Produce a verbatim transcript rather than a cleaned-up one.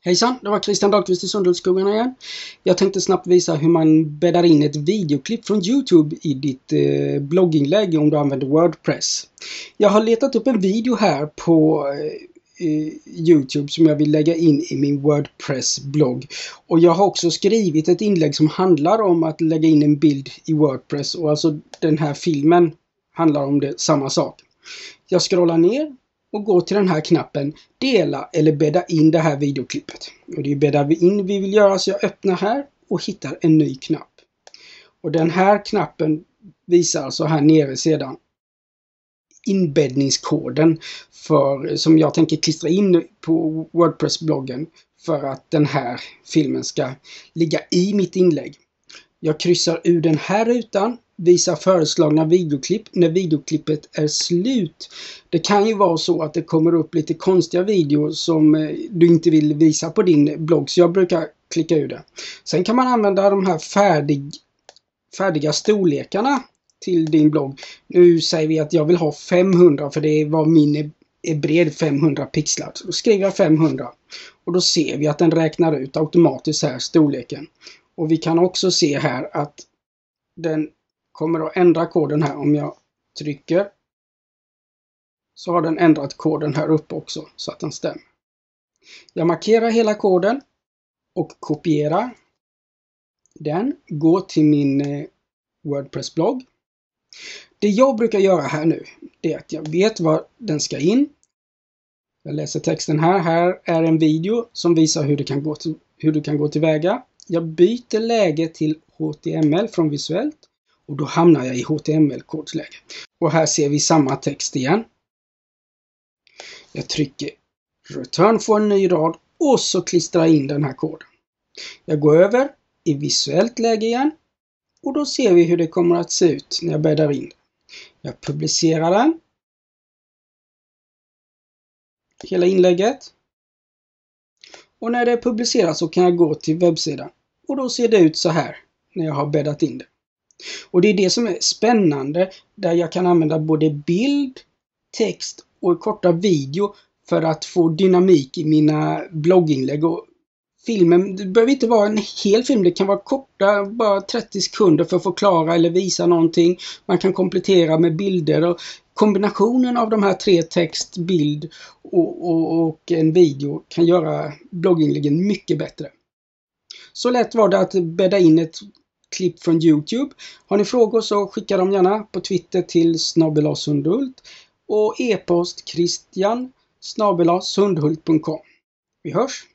Hejsan, det var Christian Dahlqvist i Sundhultsskogarna igen. Jag tänkte snabbt visa hur man bäddar in ett videoklipp från YouTube i ditt eh, blogginlägg om du använder WordPress. Jag har letat upp en video här på eh, YouTube som jag vill lägga in i min WordPress-blogg. Och jag har också skrivit ett inlägg som handlar om att lägga in en bild i WordPress. Och alltså den här filmen handlar om det, samma sak. Jag scrollar ner och går till den här knappen dela eller bädda in det här videoklippet. Och det är bädda in vi vill göra, så jag öppnar här och hittar en ny knapp. Och den här knappen visar alltså här nere sedan inbäddningskoden för, som jag tänker klistra in på WordPress-bloggen för att den här filmen ska ligga i mitt inlägg. Jag kryssar ur den här rutan, visar föreslagna videoklipp när videoklippet är slut. Det kan ju vara så att det kommer upp lite konstiga videor som du inte vill visa på din blogg, så jag brukar klicka ur det. Sen kan man använda de här färdig, färdiga storlekarna till din blogg. Nu säger vi att jag vill ha femhundra, för det var min är bred femhundra pixlar. Så då skriver jag femhundra och då ser vi att den räknar ut automatiskt här storleken. Och vi kan också se här att den kommer att ändra koden här. Om jag trycker så har den ändrat koden här uppe också så att den stämmer. Jag markerar hela koden och kopierar den. Går till min WordPress-blogg. Det jag brukar göra här nu är att jag vet var den ska in. Jag läser texten här. Här är en video som visar hur du kan gå till, hur du kan gå tillväga. Jag byter läge till H T M L från visuellt och då hamnar jag i H T M L-kodsläge. Och här ser vi samma text igen. Jag trycker return för en ny rad och så klistrar jag in den här koden. Jag går över i visuellt läge igen och då ser vi hur det kommer att se ut när jag bäddar in. Jag publicerar den. Hela inlägget. Och när det är publicerat så kan jag gå till webbsidan. Och då ser det ut så här när jag har bäddat in det. Och det är det som är spännande, där jag kan använda både bild, text och korta video för att få dynamik i mina blogginlägg. Och filmen, det behöver inte vara en hel film, det kan vara korta, bara trettio sekunder för att förklara eller visa någonting. Man kan komplettera med bilder och kombinationen av de här tre, text, bild och, och, och en video kan göra blogginläggen mycket bättre. Så lätt var det att bädda in ett klipp från YouTube. Har ni frågor så skicka dem gärna på Twitter till snabel-a sundhult och e-post christian snabel-a sundhult punkt com. Vi hörs!